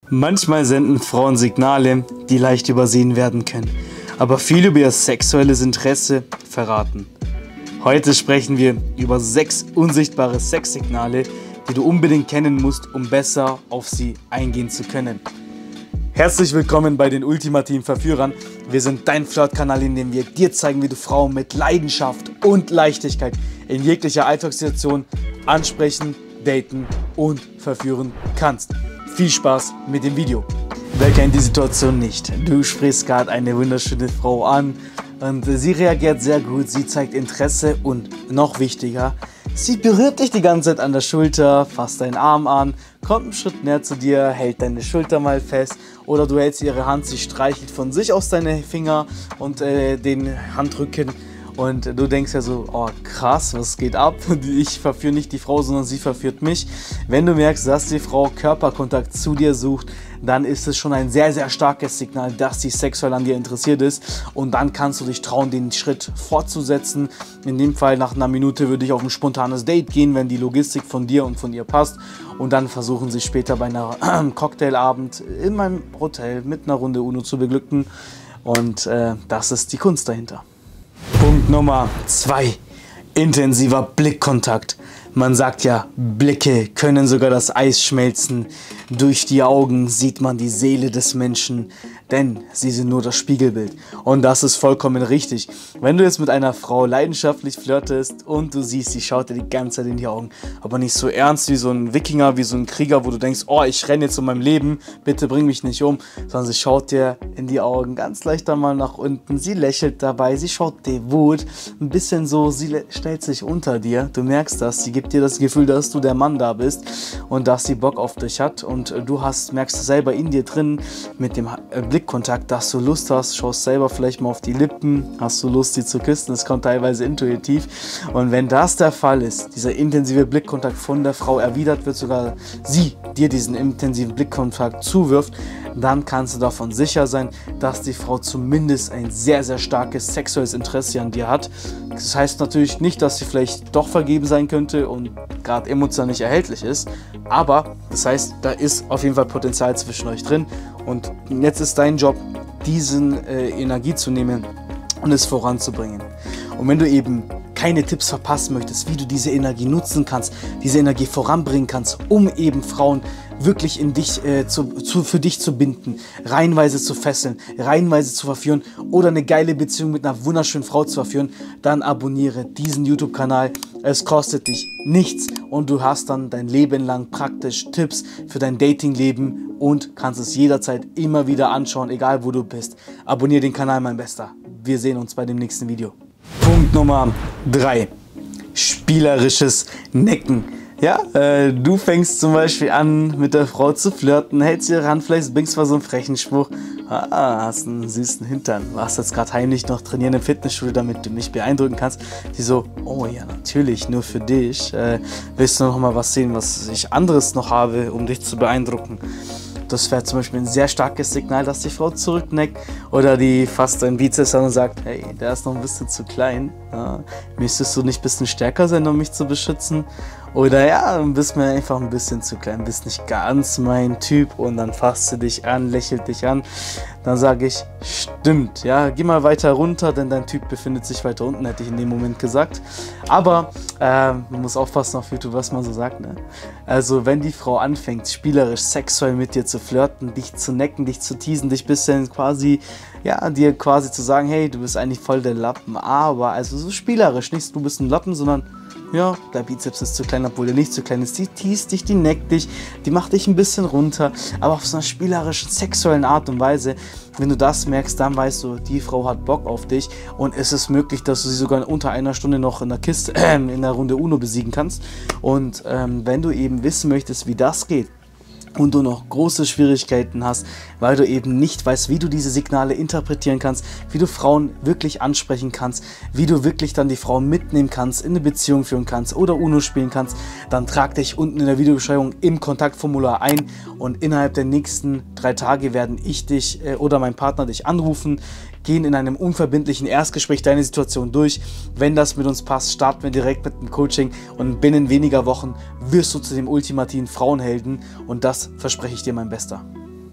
Manchmal senden Frauen Signale, die leicht übersehen werden können, aber viel über ihr sexuelles Interesse verraten. Heute sprechen wir über 6 unsichtbare Sexsignale, die du unbedingt kennen musst, um besser auf sie eingehen zu können. Herzlich willkommen bei den ultimativen Verführern. Wir sind dein Flirt-Kanal, in dem wir dir zeigen, wie du Frauen mit Leidenschaft und Leichtigkeit in jeglicher Alltagssituation ansprechen, daten und verführen kannst. Viel Spaß mit dem Video. Wer kennt die Situation nicht? Du sprichst gerade eine wunderschöne Frau an und sie reagiert sehr gut, sie zeigt Interesse und noch wichtiger, sie berührt dich die ganze Zeit an der Schulter, fasst deinen Arm an, kommt einen Schritt näher zu dir, hält deine Schulter mal fest oder du hältst ihre Hand, sie streichelt von sich aus deine Finger und den Handrücken. Und du denkst ja so, oh krass, was geht ab? Ich verführe nicht die Frau, sondern sie verführt mich. Wenn du merkst, dass die Frau Körperkontakt zu dir sucht, dann ist es schon ein sehr, sehr starkes Signal, dass sie sexuell an dir interessiert ist. Und dann kannst du dich trauen, den Schritt fortzusetzen. In dem Fall nach einer Minute würde ich auf ein spontanes Date gehen, wenn die Logistik von dir und von ihr passt. Und dann versuchen sie später bei einer Cocktailabend in meinem Hotel mit einer Runde Uno zu beglücken. Und das ist die Kunst dahinter. Punkt Nummer 2. Intensiver Blickkontakt. Man sagt ja, Blicke können sogar das Eis schmelzen. Durch die Augen sieht man die Seele des Menschen, denn sie sind nur das Spiegelbild. Und das ist vollkommen richtig. Wenn du jetzt mit einer Frau leidenschaftlich flirtest und du siehst, sie schaut dir die ganze Zeit in die Augen, aber nicht so ernst wie so ein Wikinger, wie so ein Krieger, wo du denkst, oh, ich renne jetzt um mein Leben, bitte bring mich nicht um, sondern sie schaut dir in die Augen ganz leicht einmal nach unten, sie lächelt dabei, sie schaut devot, ein bisschen so, sie stellt sich unter dir, du merkst das, sie gibt dir das Gefühl, dass du der Mann da bist und dass sie Bock auf dich hat und du merkst selber in dir drin mit dem Blickkontakt, dass du Lust hast, schaust selber vielleicht mal auf die Lippen, hast du Lust, sie zu küssen, das kommt teilweise intuitiv und wenn das der Fall ist, dieser intensive Blickkontakt von der Frau erwidert wird, sogar sie dir diesen intensiven Blickkontakt zuwirft, dann kannst du davon sicher sein, dass die Frau zumindest ein sehr, sehr starkes sexuelles Interesse an dir hat. Das heißt natürlich nicht, dass sie vielleicht doch vergeben sein könnte und gerade emotional nicht erhältlich ist, aber das heißt, da ist auf jeden Fall Potenzial zwischen euch drin und jetzt ist dein Job, diesen Energie zu nehmen und es voranzubringen. Und wenn du eben keine Tipps verpassen möchtest, wie du diese Energie nutzen kannst, diese Energie voranbringen kannst, um eben Frauen wirklich in dich, für dich zu binden, reihenweise zu fesseln, reihenweise zu verführen oder eine geile Beziehung mit einer wunderschönen Frau zu verführen, dann abonniere diesen YouTube-Kanal. Es kostet dich nichts und du hast dann dein Leben lang praktisch Tipps für dein Dating-Leben und kannst es jederzeit immer wieder anschauen, egal wo du bist. Abonniere den Kanal, mein Bester. Wir sehen uns bei dem nächsten Video. Punkt Nummer 3. Spielerisches Necken. Ja, du fängst zum Beispiel an, mit der Frau zu flirten, hältst ihre Hand, vielleicht bringst du mal so einen frechen Spruch. Hast einen süßen Hintern. Warst jetzt gerade heimlich noch trainieren im Fitnessstudio, damit du mich beeindrucken kannst. Die so, oh ja, natürlich, nur für dich. Willst du noch mal was sehen, was ich anderes noch habe, um dich zu beeindrucken? Das wäre zum Beispiel ein sehr starkes Signal, dass die Frau zurückneckt oder die fasst deinen Bizeps an und sagt, hey, der ist noch ein bisschen zu klein. Ja, müsstest du nicht ein bisschen stärker sein, um mich zu beschützen? Oder ja, du bist mir einfach ein bisschen zu klein, bist nicht ganz mein Typ und dann fasst sie dich an, lächelt dich an. Dann sage ich, stimmt, ja, geh mal weiter runter, denn dein Typ befindet sich weiter unten, hätte ich in dem Moment gesagt. Aber man muss aufpassen auf YouTube, was man so sagt, ne? Also wenn die Frau anfängt, spielerisch, sexuell mit dir zu flirten, dich zu necken, dich zu teasen, dich ein bisschen quasi, ja, dir quasi zu sagen, hey, du bist eigentlich voll der Lappen, aber also so spielerisch, nicht du bist ein Lappen, sondern ja, der Bizeps ist zu klein, obwohl der nicht zu klein ist. Die teast dich, die neckt dich, die macht dich ein bisschen runter, aber auf so einer spielerischen, sexuellen Art und Weise. Wenn du das merkst, dann weißt du, die Frau hat Bock auf dich und es ist möglich, dass du sie sogar in unter einer Stunde noch in der Kiste, in der Runde Uno besiegen kannst. Und wenn du eben wissen möchtest, wie das geht, und du noch große Schwierigkeiten hast, weil du eben nicht weißt, wie du diese Signale interpretieren kannst, wie du Frauen wirklich ansprechen kannst, wie du wirklich dann die Frauen mitnehmen kannst, in eine Beziehung führen kannst oder Uno spielen kannst, dann trag dich unten in der Videobeschreibung im Kontaktformular ein und innerhalb der nächsten 3 Tage werden ich dich oder mein Partner dich anrufen, gehen in einem unverbindlichen Erstgespräch deine Situation durch. Wenn das mit uns passt, starten wir direkt mit dem Coaching und binnen weniger Wochen wirst du zu dem ultimativen Frauenhelden und das verspreche ich dir, mein Bester.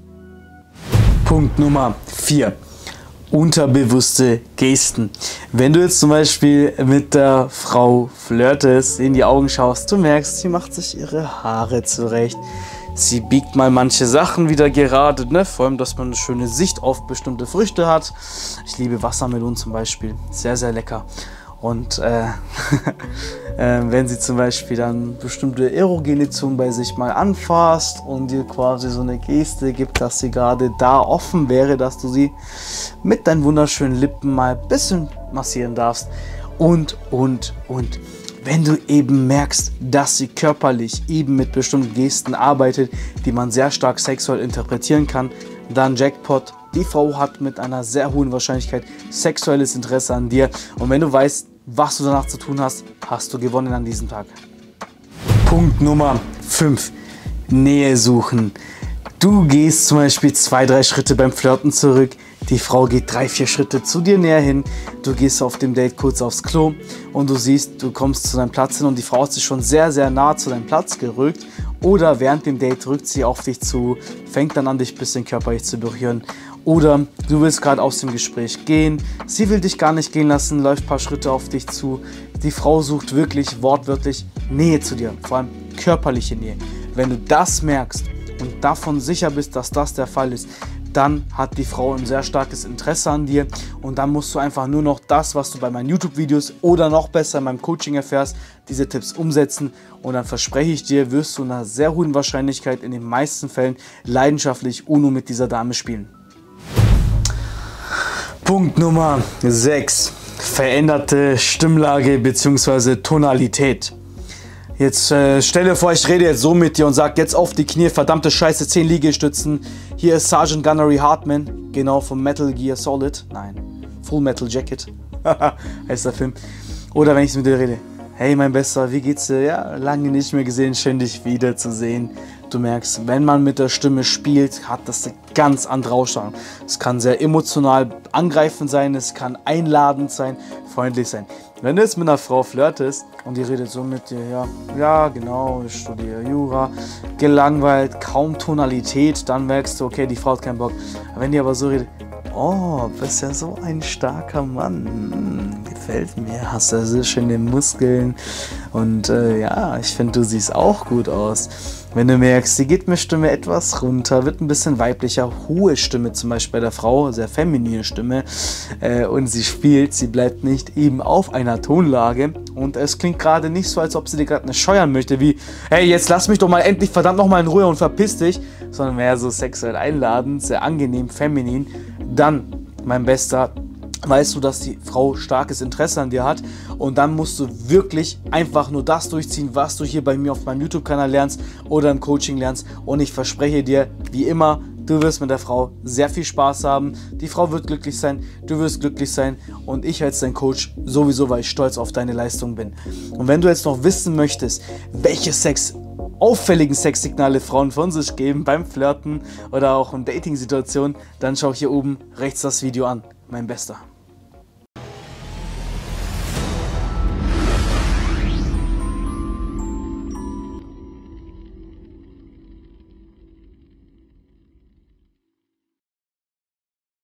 Punkt Nummer 4. Unterbewusste Gesten. Wenn du jetzt zum Beispiel mit der Frau flirtest, in die Augen schaust, du merkst, sie macht sich ihre Haare zurecht. Sie biegt mal manche Sachen wieder gerade, ne? Vor allem, dass man eine schöne Sicht auf bestimmte Früchte hat. Ich liebe Wassermelonen zum Beispiel, sehr, sehr lecker. Und wenn sie zum Beispiel dann bestimmte erogene Zungen bei sich mal anfasst und dir quasi so eine Geste gibt, dass sie gerade da offen wäre, dass du sie mit deinen wunderschönen Lippen mal ein bisschen massieren darfst. Und. Wenn du eben merkst, dass sie körperlich eben mit bestimmten Gesten arbeitet, die man sehr stark sexuell interpretieren kann, dann Jackpot. Die Frau hat mit einer sehr hohen Wahrscheinlichkeit sexuelles Interesse an dir. Und wenn du weißt, was du danach zu tun hast, hast du gewonnen an diesem Tag. Punkt Nummer 5. Nähe suchen. Du gehst zum Beispiel 2-3 Schritte beim Flirten zurück. Die Frau geht 3-4 Schritte zu dir näher hin. Du gehst auf dem Date kurz aufs Klo und du siehst, du kommst zu deinem Platz hin und die Frau hat sich schon sehr, sehr nah zu deinem Platz gerückt. Oder während dem Date rückt sie auf dich zu, fängt dann an, dich ein bisschen körperlich zu berühren. Oder du willst gerade aus dem Gespräch gehen, sie will dich gar nicht gehen lassen, läuft ein paar Schritte auf dich zu. Die Frau sucht wirklich wortwörtlich Nähe zu dir, vor allem körperliche Nähe. Wenn du das merkst und davon sicher bist, dass das der Fall ist, dann hat die Frau ein sehr starkes Interesse an dir und dann musst du einfach nur noch das, was du bei meinen YouTube-Videos oder noch besser in meinem Coaching erfährst, diese Tipps umsetzen und dann verspreche ich dir, wirst du in einer sehr hohen Wahrscheinlichkeit in den meisten Fällen leidenschaftlich UNO mit dieser Dame spielen. Punkt Nummer 6. Veränderte Stimmlage bzw. Tonalität. Jetzt stell dir vor, ich rede jetzt so mit dir und sag jetzt auf die Knie, verdammte Scheiße, 10 Liegestützen. Hier ist Sergeant Gunnery Hartman, genau vom Metal Gear Solid. Nein, Full Metal Jacket heißt der Film. Oder wenn ich mit dir rede, hey mein Bester, wie geht's dir? Ja, lange nicht mehr gesehen, schön dich wiederzusehen. Du merkst, wenn man mit der Stimme spielt, hat das eine ganz andere Ausstrahlung. Es kann sehr emotional angreifend sein, es kann einladend sein, freundlich sein. Wenn du jetzt mit einer Frau flirtest und die redet so mit dir, ja genau, ich studiere Jura, gelangweilt, kaum Tonalität, dann merkst du, okay, die Frau hat keinen Bock. Wenn die aber so redet, oh, bist ja so ein starker Mann, gefällt mir, hast ja so schöne Muskeln und ja, ich finde, du siehst auch gut aus. Wenn du merkst, die geht mit Stimme etwas runter, wird ein bisschen weiblicher, hohe Stimme zum Beispiel bei der Frau, sehr feminine Stimme und sie spielt, sie bleibt nicht eben auf einer Tonlage und es klingt gerade nicht so, als ob sie dir gerade eine scheuern möchte, wie hey, jetzt lass mich doch mal endlich verdammt nochmal in Ruhe und verpiss dich, sondern mehr so sexuell einladend, sehr angenehm, feminin, dann, mein Bester, weißt du, dass die Frau starkes Interesse an dir hat und dann musst du wirklich einfach nur das durchziehen, was du hier bei mir auf meinem YouTube-Kanal lernst oder im Coaching lernst und ich verspreche dir, wie immer, du wirst mit der Frau sehr viel Spaß haben, die Frau wird glücklich sein, du wirst glücklich sein und ich als dein Coach sowieso, weil ich stolz auf deine Leistung bin. Und wenn du jetzt noch wissen möchtest, welche auffälligen Sexsignale Frauen von sich geben beim Flirten oder auch in Dating-Situationen, dann schau hier oben rechts das Video an, mein Bester.